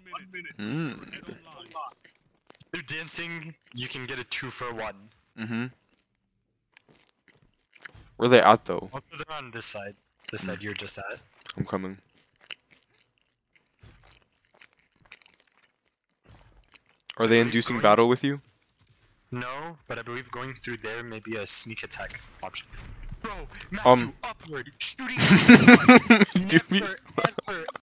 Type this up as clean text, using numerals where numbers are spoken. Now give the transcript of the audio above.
They're dancing. You can get a 2 for 1. Where are they at though? Also, they're on this side. This side you're just at. I'm coming. Are they inducing battle with you? No, but I believe going through there may be a sneak attack option. Bro, Matthew, upward, shooting. Do me. Answer.